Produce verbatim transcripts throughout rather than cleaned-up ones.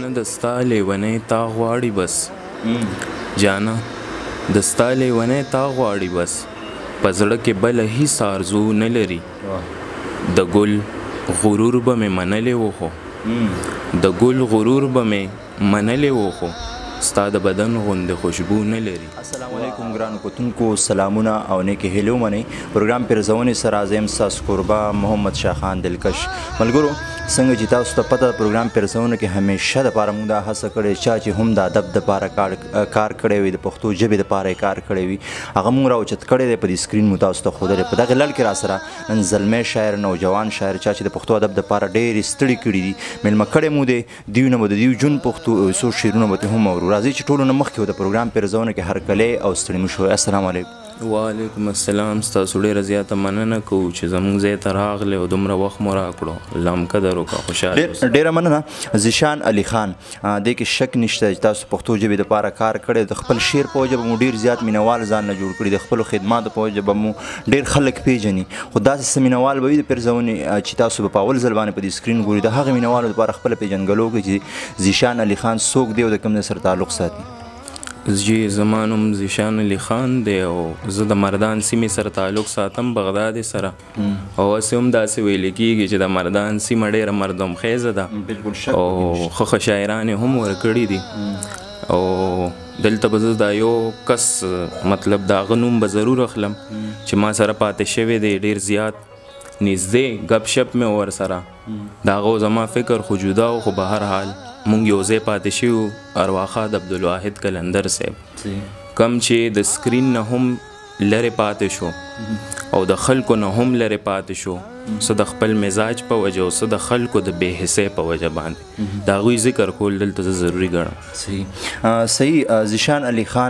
جانه د ستا لیونی تا غواړي بس جانه د ستا لیونی تا غواړي بس په زړه کې بله هیڅ آرزو نه لري د ګل غرور به مې منلی و خو د ګل غرور به مې منلی و خو ستا د بدن غوندې خوشبو نه لري. السلام علیکم ګرانو کتونکو، سلامونه او نیکې هیلو منئ. پروګرام پیرزونې سره زه یم ستاسو کوربه محمد شاه خان دلکش. ملګرو څنګه چې تاسو ته پته ده پروګرام پیرزونه کې همیشه دپاره موږ دا هڅه کړې چا چې هم د ادب دپاره کار کړی وي، د پښتو ژبې دپاره یې کار کړی وي، هغه موږ راوچت کړی دی، په دې سکرین مو تاسو ته ښودلی. په دغې لړ کې را سره نن زلمی شاعر، نوجوان شاعر، چا چې د پښتو ادب دپاره ډېرې ستړي کړي دي، میلمه کړی مو دی. دوی نه به د دوی جون پښتو څو شعرونه به هم اورو. راځئ چې ټولو نه مخکې د پروګرام پیرزونه کې هرکلی او ستړي مه شوئ. السلام علیکم. وعلیکم السلام. ستاسو ډېره زیاته مننه کوو چې زموږ ځای ته راغلی او دومره وخت مو راکړو. الله مو قدر وکړه، خوشحاله اوسئ. ډېره مننه. ذیشان علي خان، دې کې شک نشته چې تاسو پښتو ژبې دپاره کار کړی، د خپل شعر په وجه به مو ډېر زیات مینوال ځان نه جوړ کړي، د خپلو خدماتو په وجه به مو ډېر خلک پیژني. خو داسې څه مینوال به وي د پیرزونې چې تاسو به په اول ځل باندې په دې سکرین ګوري، د هغې مینوالو دپاره خپله پیژنګلو کړئ چې ذیشان علي خان څوک دی او د کوم ځای سره تعلق ساتي. جی زما نوم ذیشان علي خان دی او زه د مردان سیمې سره تعلق ساتم، بغداد سره. او هسې هم داسې ویل کېږي چې د مردان سیمه ډېره مردم خیزه ده او ښه ښه شاعران یې هم ورکړي دي. او دلته به زه دا یو کس مطلب د هغه نوم به ضرور اخلم چې ما سره پاتې شوی دی ډېر زیات نږدې گپ شپ مې ورسره د هغه زما فکر خو جدا و، خو به هر حال مونږ یو ځای پاتې شوي وو. ارواښاد عبدالواحد قلندر صاحب کم چې د سکرین نه هم لرې پاتې شو او د خلکو نه هم لرې پاتې شو، څه د خپل مزاج په وجه او څه د خلکو د بې حسۍ په وجه باندې د هغوی ذکر کول دلته زه ضروري ګڼم. صحیح صحیح. ذیشان علي خان،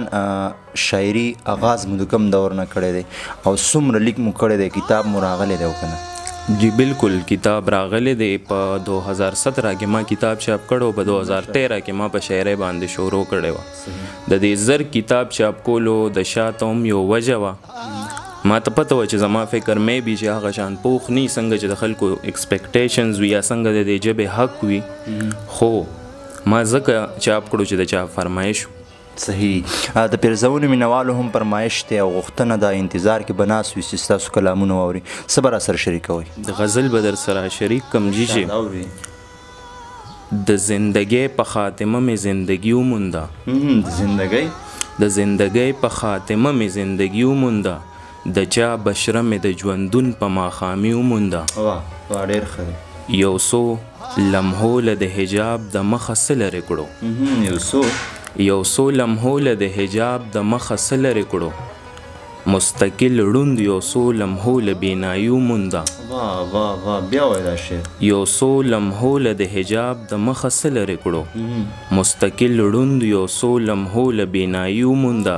شاعري آغاز مو د کوم دور نه کړی دی او څومره لیک مو کړی دی؟ کتاب مو راغلی دی او که نه؟ جی بالکل کتاب راغلی دی. په دو هزار سترہ کې ما کتاب چاپ کړو، په دو هزار تیرہ کې ما په شاعرۍ باندې شروع کړی وه. د دې زر کتاب چاپ کولو د شاته هم یو وجه وه، ما ته پته وه چې زما فکر مې بي چې هغه شان پوخ نی څنګه چې د خلکو ایکسپیکټیشنز وي یا څنګه د دې ژبې حق وي، خو ما ځکه چاپ کړو چې د چا فرمایش. صحیح. د پیرزونې مینوالو هم فرمایش دی او غوښتنه ده، انتظار کې به ناست وي چې ستاسو کلامونه واوري. څه به راسره شریکوئ؟ د غزل به در سره شریک کم جي چې د زندګۍ په خاتمه مې زندګي ومونده، د زندګۍ د زندګۍ په خاتمه مې زندګي ومونده، د چا بشره مې د ژوندون په ماښامي ومونده. واه واه ډېر ښه دی. یو څو لمحو له د حجاب د مخه څه لرې کړو، یو څو یو څو لمحو له د حجاب د مخه څه لرې کړو، مستقل ړوند یو څو لمحو له بینایي ومونده. واه واه واه بیا وایه دا شعر. یو څو لمحو له د حجاب د مخه څه لرې کړو، مستقل ړوند یو څو لمحو له بینایي ومونده،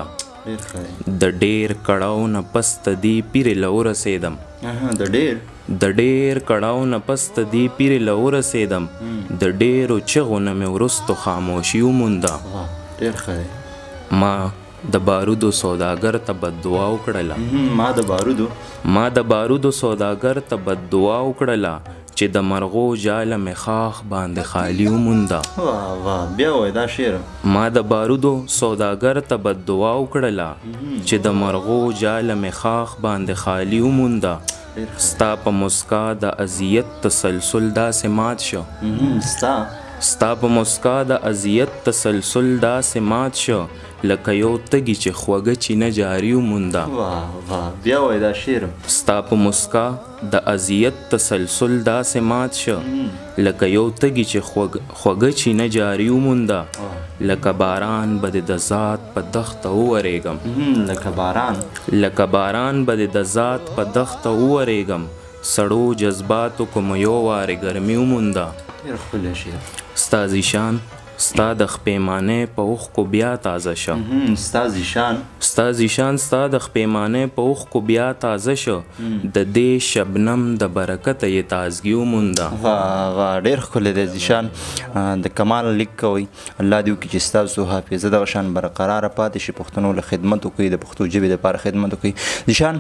د ډېر کړاو نه پس ته دې پیرې له ورسېدم، د ډېر د ډېر کړاو نه پس ته دې پیرې له ورسېدم، د ډېرو چغو نه مې وروستو خاموشي ومونده. ډېر ښه دی. ما د بارودو سوداګر ته بددعا وکړله، ما د بارودو ما د بارودو سوداګر ته بددعا وکړله چې د مرغو جاله مې خاخ باندې خالي ومونده. واه واه بیا وایه دا شعر. ما د بارودو سوداګر ته بددعا وکړله چې د مرغو جاله مې خاخ باندې خالي ومونده، ستا په مسکا د اذیت تسلسل داسې مات شو، ستا ستا په مسکا د اذیت تسلسل داسې مات شو، لکه یو تږي چې خوږه چینه جاري ومونده. واه واه بیا وایه دا شعر. ستا په مسکا د اذیت تسلسل داسې مات شو، لکه یو تږي چې خوږه چینه جاري ومونده، لکه باران به د ذات په دښته وورېږم، لکه باران لکه باران به د ذات په دښته وورېږم، سړو جذباتو کوم یو وارې ګرمي ومونده. ډېر ښکلی شعر. ستا ذیشان ستا د خپېمانۍ په اوښکو بیا تازه شه، ستا ذیشان ستا ذیشان ستا د خپېمانۍ په اوښکو بیا تازه شه، د دې شبنم د برکته یې تازګي ومونده. واه واه ډېر ښکلی دی ذیشان. د کمال لیک کوئ. الله دې وکړي چې ستاسو حافظه دغه شان برقراره پاتې شي، پښتنو له خدمت وکړئ، د پښتو ژبې دپاره خدمت وکړئ. ذیشان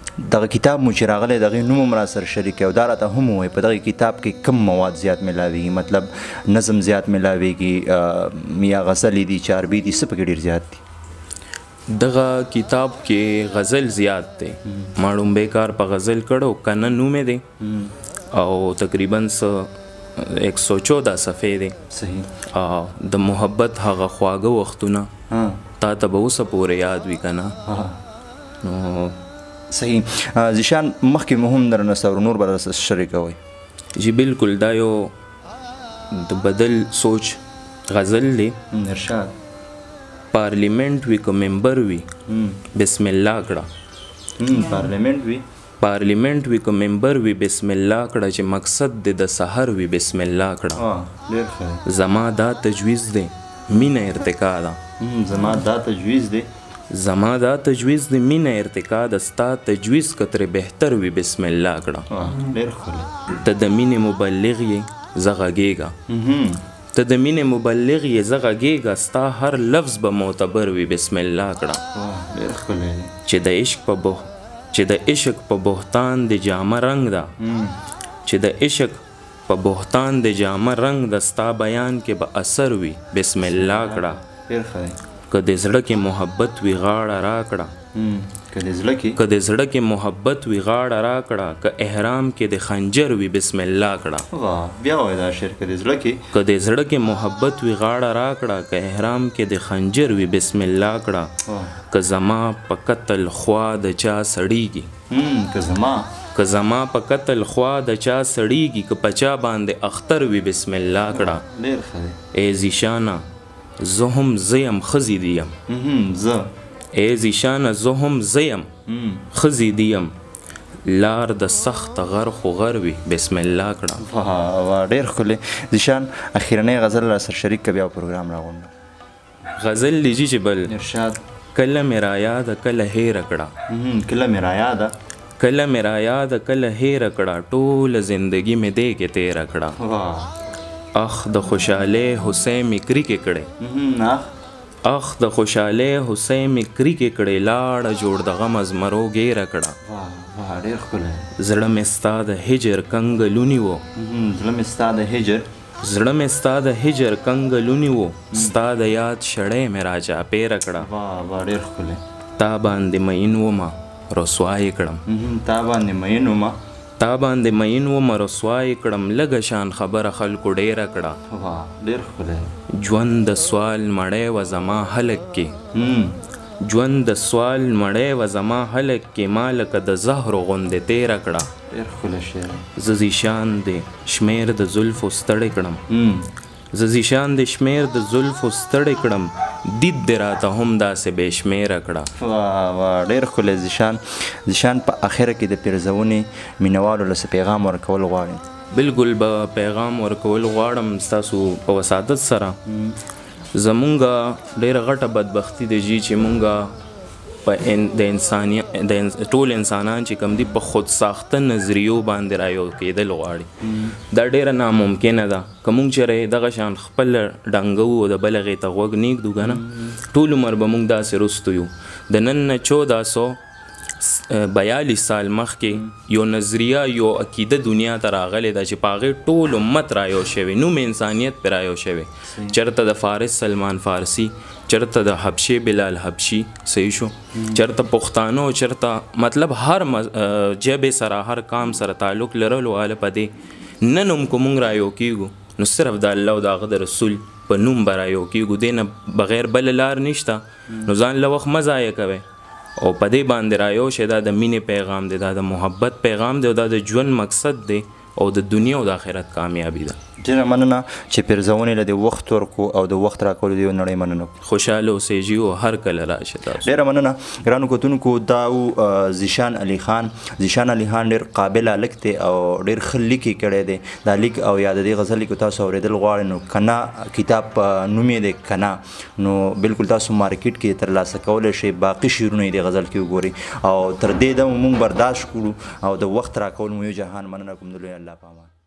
دغه کتاب مو چې راغلی د هغې نوم هم راسره شریک او دا راته هم ووایي په دغه کتاب کې کم مواد زیات میلاویږي مطلب نظم زیات میلاویږي یا غزلې دي چاربي دي څه پکې ډېر زیات دي دغه کتاب کې غزل زیات دی ما ړومبی کار په غزل کړو کنه نومې دی او تقریبا څه ایک سو چودہ صفحې دی صحیح د محبت هغه خواږه وختونه تا ته به اوسه پورې یاد وي که نه نو صحیح زیشان مخکې مو هم درنه سره نور به درسره شریکوئ جی بالکل دا یو د بدل سوچ غزل دی ارشاد پارلیمنٹ وي که ممبر وي بسم الله کړه پارلیمنٹ وي پارلیمنٹ وي که ممبر وي بسم الله کړه چې مقصد دې د سحر وي بسم الله کړه زما دا تجویز دی مینه ارتقا ده زما دا تجویز دی زما دا تجویز دی مینه ارتقا ده ستا تجویز کتر بهتر وي بسم الله کړه ډېر ښکلی ته د مینې مبلغ یې زه غږېږه ته د مینې مبلغ یې زه غږېږه ستا هر لفظ به معتبر وي بسم الله کړه ډېر ښکلی دی چې د عشق په بوه چې د عشق په بهتان د جامه رنګ ده چې د عشق په بهتان د جامه رنګ د ستا بیان کې به اثر وي بسم الله کړه ډېر ښه دی که د زړه کې محبت وي غاړه راکړه که د زړه کې که د زړه کې محبت وي غاړه راکړه که احرام کې د خنجر وي بسم الله کړه بیا وایه دا شعر که د زړه کې که د زړه کې محبت وي غاړه راکړه که احرام کې د خنجر وي بسم الله کړه که زما په قتل خوا د چا سړیږي که زما که زما په قتل خوا د چا سړیږي که په چا باندې اختر وي بسم الله کړه ډېر ښه دی ای زیشانه زه هم زه یم ښځې دي یم زه ای زیشانه زه هم زه یم ښځې دي یم لار د سخت غر خو غر وي بسم الله کړه ډېر ښکلی زیشان اخرنی غزل را سره شریک که بیا پروګرام راغونډه غزل لیجي چې بل ارشاد کله مې را یاده کله هیره کړه کله مې را یاده کله مې را یاده کله هیره کړه ټوله زندګي مې دې کې تیره کړه اخ د خوشحالی حسین مې کرکې کړې اخ د خوشحالی حسین مې کرکې کړې لاړه جوړ د غم از مرو ګیره کړه ډېر ښکلی زړه مې ستا د هجر کنګلونی و زړه مې ستا د هجر زړه مې ستا د هجر کنګلونی و ستا د یاد شړۍ مې راچاپېره کړه ډېر ښکلی تا باندې مین ومه رسوایې کړم تا باندې مین ومه تا باندې مین ومه رسوایې کړم لږه شان خبره خلکو ډېره کړه ډېر ښکلی ژوند د سوال مړی و زما هلک کې ژوند د سوال مړی و زما هلک کې ما لکه د زهرو غوندې تیره کړه ډېر ښکلی شعر زه زیشان دې شمیر د زلفو ستړی کړم زه زیشان دې شمیر د زلفو ستړی کړم دید دې راته هم داسې بې شمېره کړه ډېر ښکلی زیشان زیشان په اخره کې د پیرزونې مینوالو له څه پیغام ورکول غواړې بالکل به پیغام ورکول غواړم ستاسو په وسادت سره زمونږ ډېره غټه بدبختي ده جي چې مونږ په د انسانیت د ټول انسانان چې کوم دي په خود ساخته نظریو باندې رایو کېدل غواړي دا ډېره ناممکنه ده که مونږ چېرې دغه شان خپل ډنګه وو د بل هغې ته غوږ نیږدو که نه ټول عمر به مونږ داسې رستو یو د نن نه چوده سو بیالیس سال مخکې یو نظریه یو عقیده دنیا ته راغلی ده چې په هغې ټول امت رایو شوی نوم انسانیت پرې رایو شوی چېرته د فارس سلمان فارسي چېرته د حبشې بلال حبشي صحیح شو چېرته پښتانه او چېرته مطلب هر ژبې سره هر قام سره تعلق لرلو واله په دې نن هم که مونږ رایو کېږو نو صرف د الله او د هغه د رسول په نوم به رایو کېږو دې نه بغیر بله لار نشته نو ځان له وخت مه ضایع کوئ او په دې باندې رایو شي دا د مینې پیغام دی دا د محبت پیغام دی او دا د ژوند مقصد دی او د دنیا او د آخرت کامیابی ده ډېره مننه چې پیرزونې له د وخت ورکو او د وخت راکولو د یو نړۍ مننه خوشحاله اوسئ جي او هر کله راشئ تاسو ډېره مننه ګرانو کتونکو دا و زیشان علي خان زیشان علي خان ډېر قابل هلک دی او ډېر ښه لیک یې کړی دی دا لیک او یا د دې غزل لیک تاسو اورېدل غواړئ نو کنا کتاب په نوم یې دی کنا نو بالکل تاسو مارکیټ کې ترلاسه کولی شئ باقي شعرونه یې د غزل کې وګورئ او تر دې دمه مونږ برداشت کړو او د وخت راکول مو یو جهان مننه کوم د لوی الله په امان